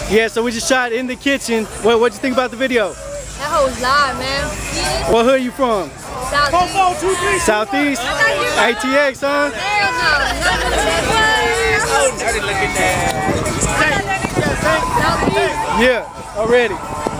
Yeah, so we just shot in the kitchen. What'd you think about the video? That hoe was live, man. What hood you from? Southeast. Southeast? ATX, huh? Hell no. Oh, dirty looking ass. Yeah, already.